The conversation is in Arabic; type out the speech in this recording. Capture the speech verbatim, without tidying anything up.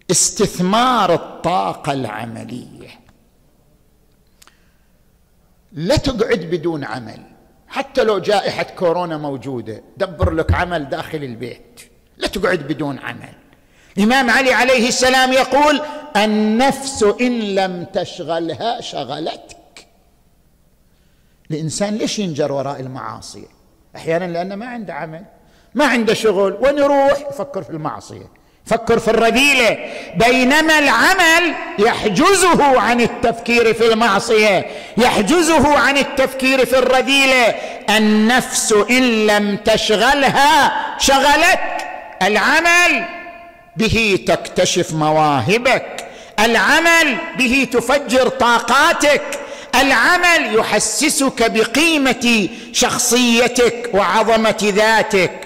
استثمار الطاقة العملية. لا تقعد بدون عمل، حتى لو جائحة كورونا موجودة دبر لك عمل داخل البيت، لا تقعد بدون عمل. الإمام علي عليه السلام يقول: النفس إن لم تشغلها شغلتك. الإنسان ليش ينجر وراء المعاصي؟ أحيانا لأنه ما عنده عمل، ما عنده شغل، وين يروح؟ يفكر في المعصية، يفكر في الرذيلة، بينما العمل يحجزه عن التفكير في المعصية، يحجزه عن التفكير في الرذيلة. النفس إن لم تشغلها شغلتك. العمل به تكتشف مواهبك، العمل به تفجر طاقاتك، العمل يحسسك بقيمة شخصيتك وعظمة ذاتك.